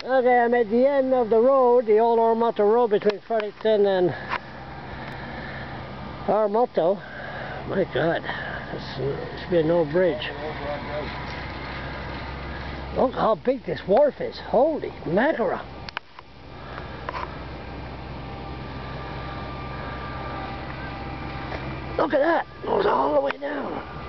Okay, I'm at the end of the road, the old Ormonto Road between Fredericton and Ormonto. My God, this should be an old bridge. Look how big this wharf is. Holy mackerel. Look at that. It goes all the way down.